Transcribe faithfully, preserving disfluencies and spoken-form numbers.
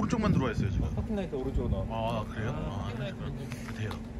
오른쪽만 들어와 있어요 지금. 파킹 라이트 오른쪽으로 나와. 아 그래요? 아, 돼요.